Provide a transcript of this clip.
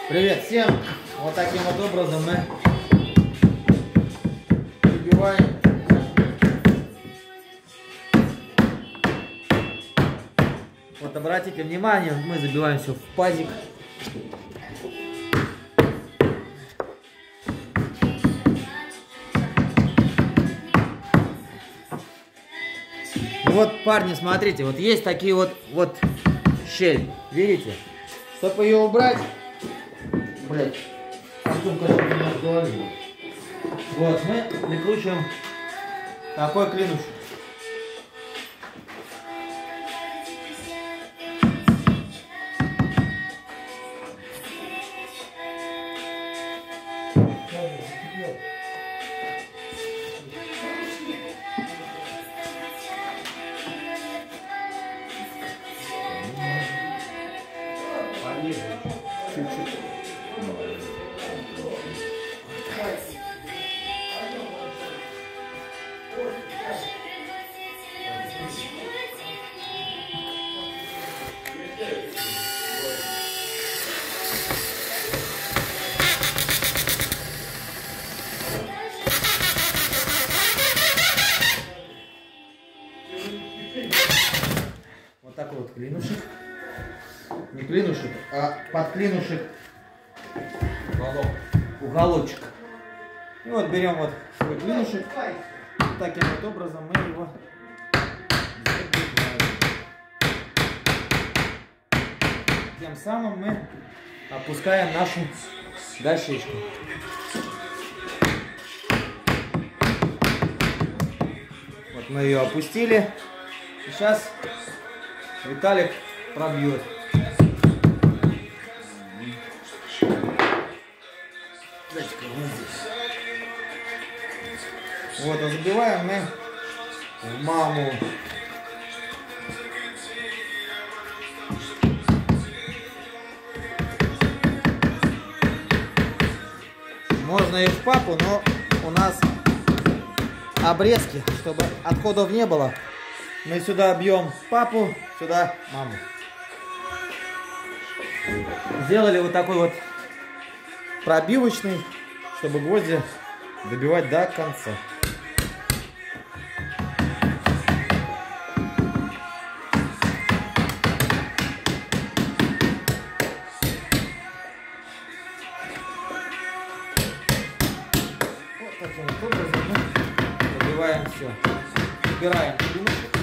Привет всем! Вот таким вот образом мы выбиваем вот, обратите внимание, мы забиваем все в пазик. Вот, парни, смотрите, вот есть такие вот щель, видите? Чтобы ее убрать, блять, Артем, конечно, меня разговаривает. Вот, мы прикручиваем такой клинушек. Чуть-чуть. Вот такой вот клинушек. Не клинушек, а под клинушек уголочек. И вот берем вот свой клинушек. И таким вот образом мы его забиваем. Тем самым мы опускаем нашу дощечку. Вот мы ее опустили. И сейчас Виталик пробьет. Вот, а забиваем мы в маму. Можно и в папу, но у нас обрезки, чтобы отходов не было. Мы сюда бьем папу, сюда маму. Сделали вот такой вот пробивочный, чтобы гвозди добивать до конца. Вот таким вот образом мы добиваем все. Убираем клинушек.